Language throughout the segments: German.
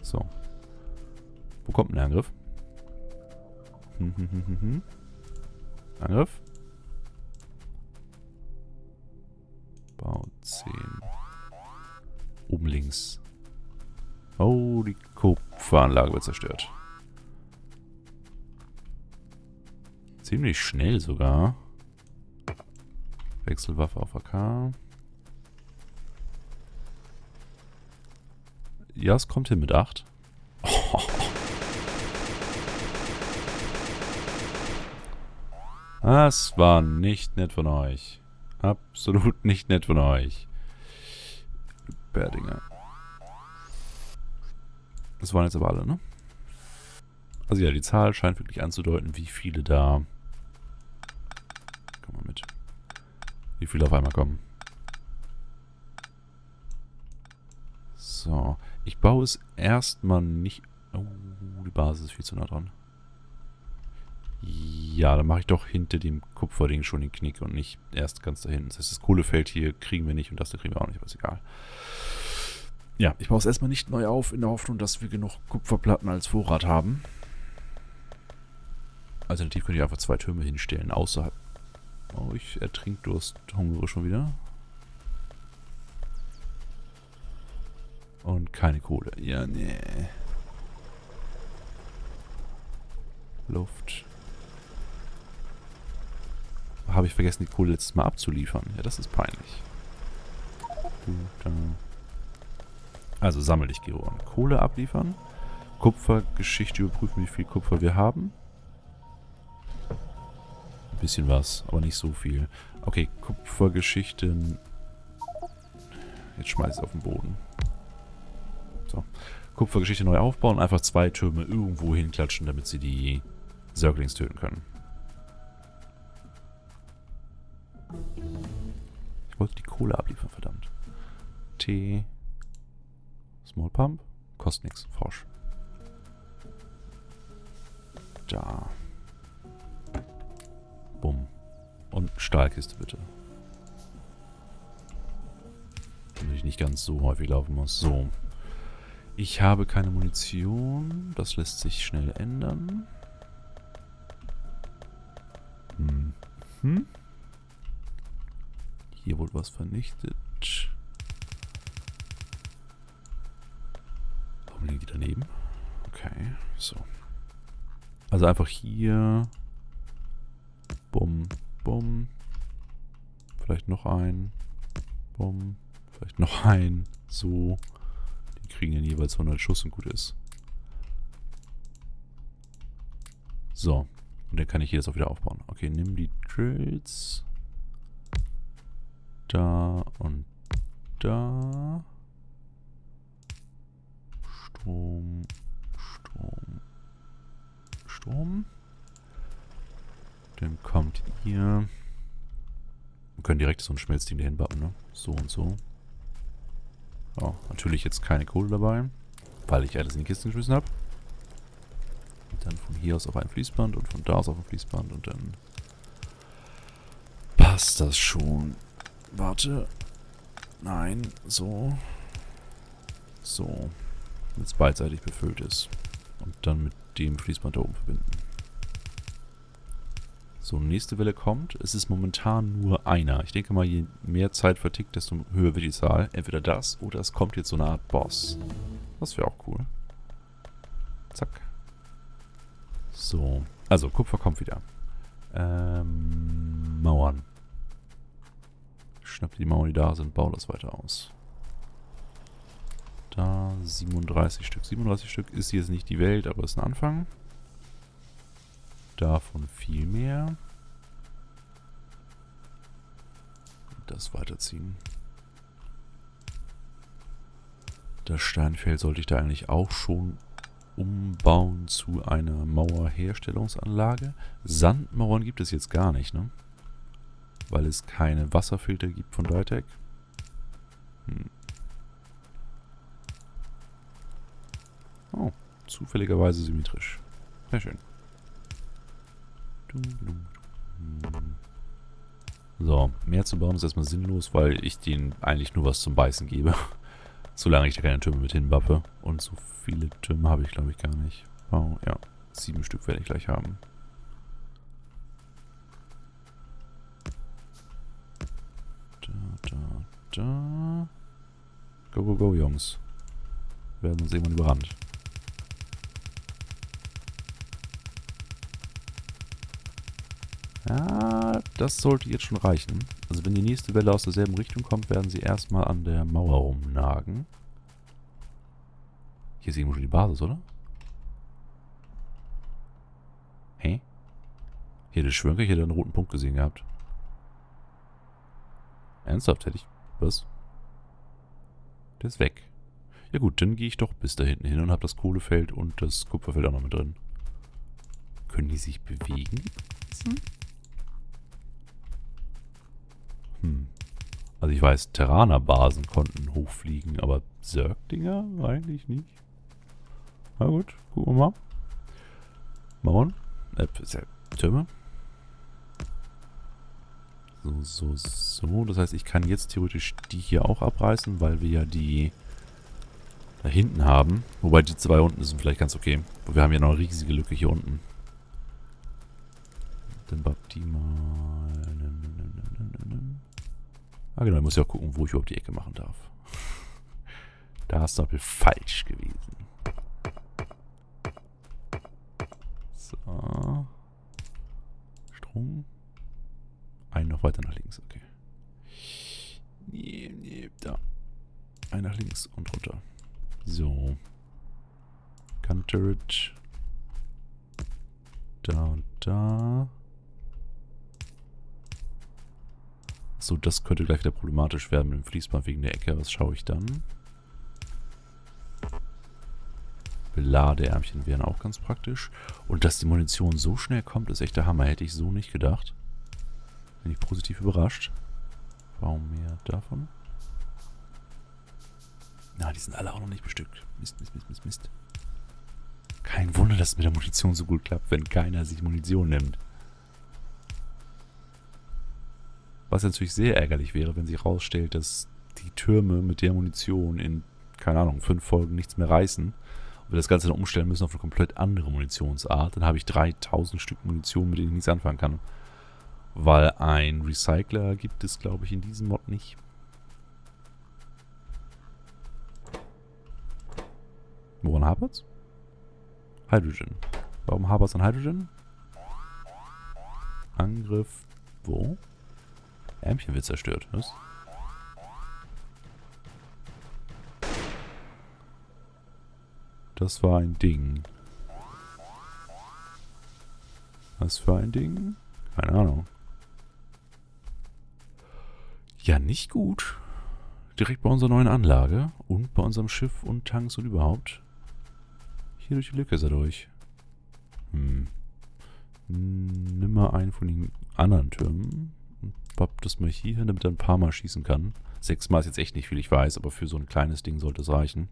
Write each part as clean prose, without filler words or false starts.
So. Wo kommt denn der Angriff? Angriff. Bau 10. Oben links. Oh, die Kupferanlage wird zerstört. Ziemlich schnell sogar. Wechselwaffe auf AK. Ja, es kommt hin mit 8. Oh. Das war nicht nett von euch. Absolut nicht nett von euch. Berdinger. Das waren jetzt aber alle, ne? Also ja, die Zahl scheint wirklich anzudeuten, wie viele da... Komm mal mit. Wie viele auf einmal kommen. So. Ich baue es erstmal nicht... Oh, die Basis ist viel zu nah dran. Ja, dann mache ich doch hinter dem Kupferding schon den Knick und nicht erst ganz da hinten. Das heißt, das Kohlefeld hier kriegen wir nicht und das da kriegen wir auch nicht, aber ist egal. Ja, ich baue es erstmal nicht neu auf, in der Hoffnung, dass wir genug Kupferplatten als Vorrat haben. Alternativ könnt ihr einfach 2 Türme hinstellen, außerhalb... Oh, ich ertrink Durst, hungere schon wieder. Und keine Kohle. Ja, nee. Luft. Habe ich vergessen, die Kohle letztes Mal abzuliefern. Ja, das ist peinlich. Also sammel dich, Geron. Kohle abliefern. Kupfergeschichte überprüfen, wie viel Kupfer wir haben. Ein bisschen was, aber nicht so viel. Okay, Kupfergeschichte. Jetzt schmeiß ich es auf den Boden. So. Kupfergeschichte neu aufbauen. Einfach 2 Türme irgendwo hinklatschen, damit sie die Zerglings töten können. Ich wollte die Kohle abliefern, verdammt. T. Small Pump. Kostet nichts. Frosch. Da. Bumm. Und Stahlkiste bitte. Damit ich nicht ganz so häufig laufen muss. So. Ich habe keine Munition. Das lässt sich schnell ändern. Hier wurde was vernichtet. Warum liegen die daneben? Okay, so. Also einfach hier. Bumm, bumm. Vielleicht noch ein. Bumm. Vielleicht noch ein. So. Die kriegen dann jeweils 100 Schuss und gut ist. So. Und dann kann ich hier das auch wieder aufbauen. Okay, nimm die Drills. Da und da. Strom, Strom, Strom. Dann kommt ihr. Wir können direkt so ein Schmelzding dahin bauen, ne? So und so. Oh, natürlich jetzt keine Kohle dabei, weil ich alles in die Kisten geschmissen habe. Dann von hier aus auf ein Fließband und von da aus auf ein Fließband und dann passt das schon. Warte. Nein, so. So. Damit es beidseitig befüllt ist. Und dann mit dem Fließband da oben verbinden. So, nächste Welle kommt. Es ist momentan nur einer. Ich denke mal, je mehr Zeit vertickt, desto höher wird die Zahl. Entweder das oder es kommt jetzt so eine Art Boss. Das wäre auch cool. Zack. So. Also, Kupfer kommt wieder. Mauern. Schnapp die Mauern, die da sind, baue das weiter aus. Da 37 Stück. 37 Stück ist jetzt nicht die Welt, aber ist ein Anfang. Davon viel mehr. Das weiterziehen. Das Steinfeld sollte ich da eigentlich auch schon umbauen zu einer Mauerherstellungsanlage. Sandmauern gibt es jetzt gar nicht, ne? Weil es keine Wasserfilter gibt von Dytech. Oh, zufälligerweise symmetrisch. Sehr schön. So, mehr zu bauen ist erstmal sinnlos, weil ich denen eigentlich nur was zum Beißen gebe. Solange ich da keine Türme mit hinwappe. Und so viele Türme habe ich, glaube ich, gar nicht. Oh, ja. 7 Stück werde ich gleich haben. Da. Go, go, go, Jungs. Wir werden uns irgendwann überrannt. Ja, das sollte jetzt schon reichen. Also wenn die nächste Welle aus derselben Richtung kommt, werden sie erstmal an der Mauer rumnagen. Hier ist irgendwo schon die Basis, oder? Hä? Hier, der Schwönker, ich hätte einen roten Punkt gesehen gehabt. Ernsthaft, hätte ich... Was? Der ist weg. Ja gut, dann gehe ich doch bis da hinten hin und habe das Kohlefeld und das Kupferfeld auch noch mit drin. Können die sich bewegen? Also ich weiß, Terraner-Basen konnten hochfliegen, aber Zerg-Dinger eigentlich nicht. Na gut, gucken wir mal. Mauern. Türme. So. Das heißt, ich kann jetzt theoretisch die hier auch abreißen, weil wir ja die da hinten haben. Wobei die 2 unten sind vielleicht ganz okay. Wir haben ja noch eine riesige Lücke hier unten. Dann bapp die mal. Ah genau, ich muss ja auch gucken, wo ich überhaupt die Ecke machen darf. Da ist doppelt falsch gewesen. So. Strom. Einen noch weiter nach links, okay. Da. Ein nach links und runter. So. Gun-Turret. Da und da. So, das könnte gleich wieder problematisch werden mit dem Fließband wegen der Ecke. Was schaue ich dann? Beladeärmchen wären auch ganz praktisch. Und dass die Munition so schnell kommt, ist echt der Hammer. Hätte ich so nicht gedacht. Bin ich positiv überrascht. Warum mehr davon? Na, die sind alle auch noch nicht bestückt. Mist. Kein Wunder, dass es mit der Munition so gut klappt, wenn keiner sich Munition nimmt. Was natürlich sehr ärgerlich wäre, wenn sich herausstellt, dass die Türme mit der Munition in, keine Ahnung, 5 Folgen nichts mehr reißen. Und wir das Ganze dann umstellen müssen auf eine komplett andere Munitionsart. Dann habe ich 3000 Stück Munition, mit denen ich nichts anfangen kann. Weil ein Recycler gibt es, glaube ich, in diesem Mod nicht. Woran hapert's? Hydrogen. Warum hapert's an Hydrogen? Angriff. Wo? Ärmchen wird zerstört, was? Das war ein Ding. Was für ein Ding? Keine Ahnung. Ja, nicht gut. Direkt bei unserer neuen Anlage und bei unserem Schiff und Tanks und überhaupt. Hier durch die Lücke ist er durch. Nimm mal einen von den anderen Türmen. Und papp das mal hier hin, damit er ein paar Mal schießen kann. 6 Mal ist jetzt echt nicht viel, ich weiß, aber für so ein kleines Ding sollte es reichen.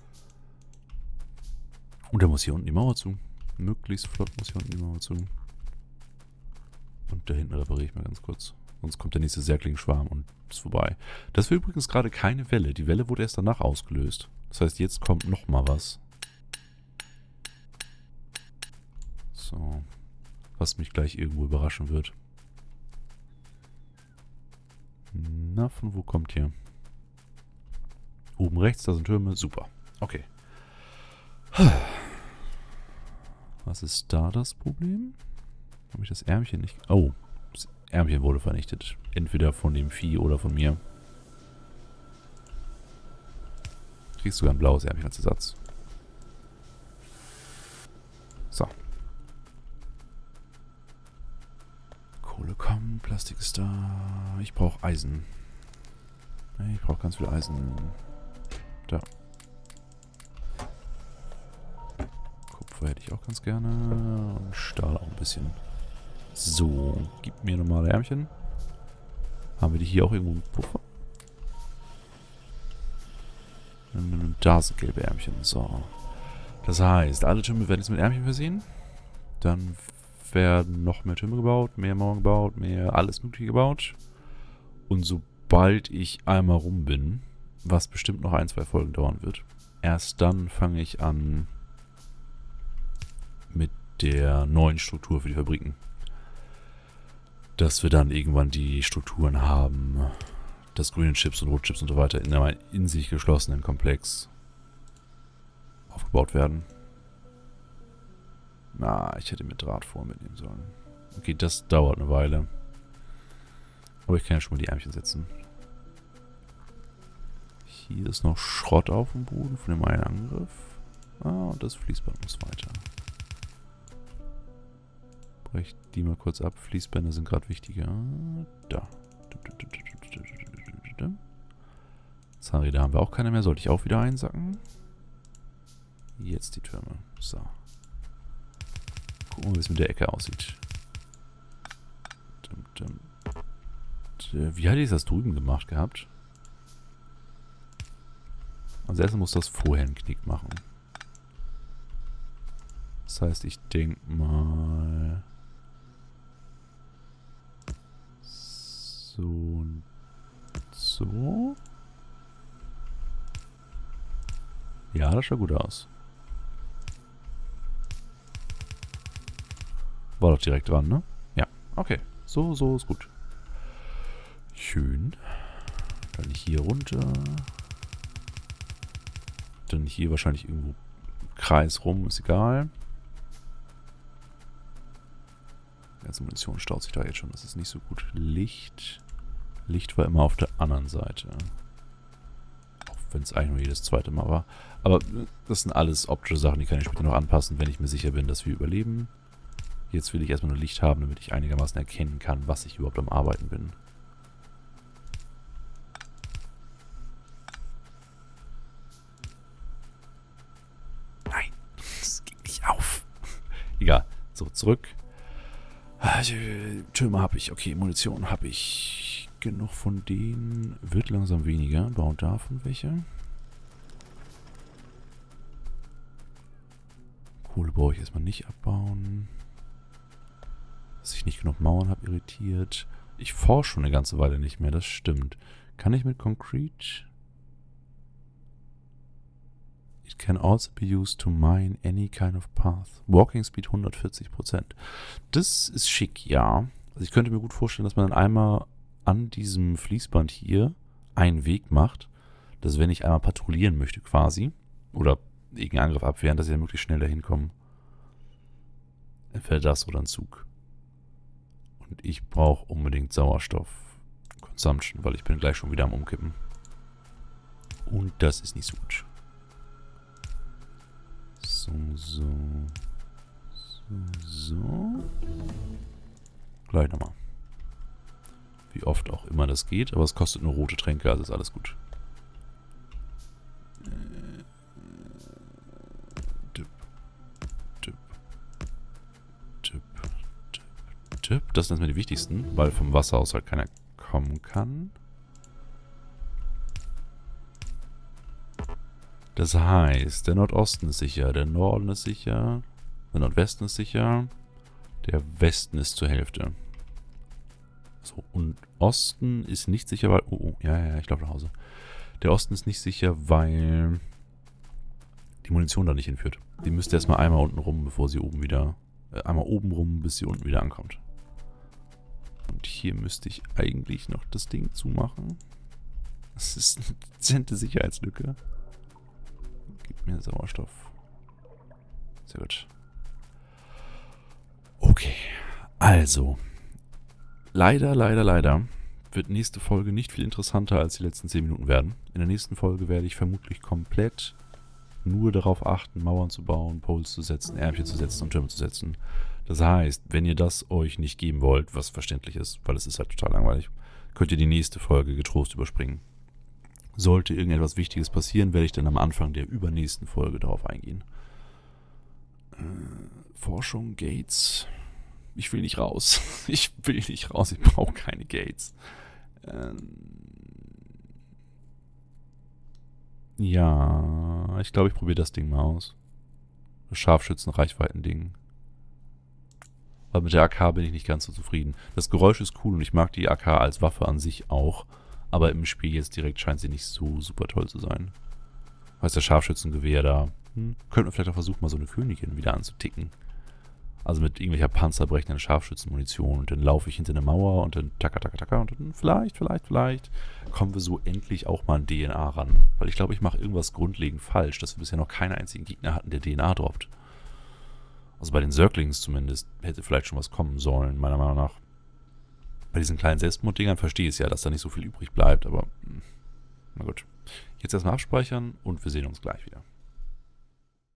Und er muss hier unten die Mauer zu. Möglichst flott muss hier unten die Mauer zu. Und da hinten repariere ich mal ganz kurz. Sonst kommt der nächste Zergling-Schwarm und ist vorbei. Das war übrigens gerade keine Welle. Die Welle wurde erst danach ausgelöst. Das heißt, jetzt kommt nochmal was. So. Was mich gleich irgendwo überraschen wird. Na, von wo kommt hier? Oben rechts, da sind Türme. Super. Okay. Was ist da das Problem? Habe ich das Ärmchen nicht... Oh, das Ärmchen wurde vernichtet. Entweder von dem Vieh oder von mir. Kriegst sogar ein blaues Ärmchen als Ersatz. So. Kohle kommt, Plastik ist da. Ich brauche Eisen. Ich brauche ganz viel Eisen. Da. Kupfer hätte ich auch ganz gerne. Und Stahl auch ein bisschen. So, gib mir normale Ärmchen. Haben wir die hier auch irgendwo im Puffer? Da sind gelbe Ärmchen. So. Das heißt, alle Türme werden jetzt mit Ärmchen versehen. Dann werden noch mehr Türme gebaut, mehr Mauern gebaut, mehr alles Mögliche gebaut. Und sobald ich einmal rum bin, was bestimmt noch 1, 2 Folgen dauern wird. Erst dann fange ich an mit der neuen Struktur für die Fabriken. Dass wir dann irgendwann die Strukturen haben, dass grüne Chips und rote Chips und so weiter in einem in sich geschlossenen Komplex aufgebaut werden. Na, ich hätte mit Drahtform mitnehmen sollen. Okay, das dauert eine Weile. Aber ich kann ja schon mal die Ärmchen setzen. Hier ist noch Schrott auf dem Boden von dem einen Angriff. Ah, und das Fließband muss weiter. Brech die mal kurz ab. Fließbänder sind gerade wichtiger. Da. Zahnräder haben wir auch keine mehr. Sollte ich auch wieder einsacken. Jetzt die Türme. So. Gucken wir, wie es mit der Ecke aussieht. Wie hatte ich das drüben gemacht gehabt? Als erstes muss das vorher einen Knick machen. Das heißt, ich denke mal... So und so. Ja, das schaut gut aus. War doch direkt dran, ne? Ja, okay. So ist gut. Schön. Dann hier runter. Dann hier wahrscheinlich irgendwo Kreis rum, ist egal. Die ganze Munition staut sich da jetzt schon, das ist nicht so gut. Licht. Licht war immer auf der anderen Seite. Auch wenn es eigentlich nur jedes zweite Mal war. Aber das sind alles optische Sachen, die kann ich später noch anpassen, wenn ich mir sicher bin, dass wir überleben. Jetzt will ich erstmal nur Licht haben, damit ich einigermaßen erkennen kann, was ich überhaupt am Arbeiten bin. Nein, das geht nicht auf. Egal, so zurück. Türme habe ich, okay, Munition habe ich. Genug von denen. Wird langsam weniger. Bauen davon welche. Kohle brauche ich erstmal nicht abbauen. Dass ich nicht genug Mauern habe, irritiert. Ich forsche schon eine ganze Weile nicht mehr, das stimmt. Kann ich mit Concrete? It can also be used to mine any kind of path. Walking Speed 140%. Das ist schick, ja. Also ich könnte mir gut vorstellen, dass man dann einmal an diesem Fließband hier einen Weg macht, dass wenn ich einmal patrouillieren möchte quasi, oder irgendeinen Angriff abwehren, dass ich dann möglichst schnell dahin komme. Entweder das oder ein Zug. Und ich brauche unbedingt Sauerstoff Consumption, weil ich bin gleich schon wieder am Umkippen. Und das ist nicht so gut. So. Gleich nochmal. Wie oft auch immer das geht, aber es kostet nur rote Tränke, also ist alles gut. Das sind erstmal die wichtigsten, weil vom Wasser aus halt keiner kommen kann. Das heißt, der Nordosten ist sicher, der Norden ist sicher, der Nordwesten ist sicher, der Westen ist zur Hälfte. So, und Osten ist nicht sicher, weil... Oh, ja, ich laufe nach Hause. Der Osten ist nicht sicher, weil die Munition da nicht hinführt. Die müsste erstmal einmal unten rum, bevor sie oben wieder... einmal oben rum, bis sie unten wieder ankommt. Und hier müsste ich eigentlich noch das Ding zumachen. Das ist eine dezente Sicherheitslücke. Gib mir Sauerstoff. Sehr gut. Okay. Also. Leider wird nächste Folge nicht viel interessanter als die letzten 10 Minuten werden. In der nächsten Folge werde ich vermutlich komplett nur darauf achten, Mauern zu bauen, Poles zu setzen, Ärmchen zu setzen und Türme zu setzen. Das heißt, wenn ihr das euch nicht geben wollt, was verständlich ist, weil es ist halt total langweilig, könnt ihr die nächste Folge getrost überspringen. Sollte irgendetwas Wichtiges passieren, werde ich dann am Anfang der übernächsten Folge darauf eingehen. Forschung, Gates. Ich will nicht raus. Ich brauche keine Gates. Ja, ich glaube, ich probiere das Ding mal aus. Das Scharfschützen-Reichweiten-Ding. Aber mit der AK bin ich nicht ganz so zufrieden. Das Geräusch ist cool und ich mag die AK als Waffe an sich auch. Aber im Spiel jetzt direkt scheint sie nicht so super toll zu sein. Heißt der Scharfschützengewehr da. Könnte man vielleicht auch versuchen, mal so eine Königin wieder anzuticken. Also mit irgendwelcher panzerbrechenden Scharfschützenmunition. Und dann laufe ich hinter eine Mauer und dann taka, taka, taka. Und dann vielleicht kommen wir so endlich auch mal an DNA ran. Weil ich glaube, ich mache irgendwas grundlegend falsch, dass wir bisher noch keinen einzigen Gegner hatten, der DNA droppt. Also bei den Zerglings zumindest hätte vielleicht schon was kommen sollen, meiner Meinung nach. Bei diesen kleinen Selbstmorddingern verstehe ich es ja, dass da nicht so viel übrig bleibt, aber na gut. Jetzt erstmal abspeichern und wir sehen uns gleich wieder.